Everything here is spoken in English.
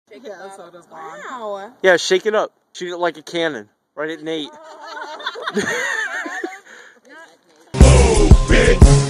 Yeah, that's what it's called. Wow. Yeah, shake it up. Shoot it like a cannon. Right at Nate. Oh, bitch.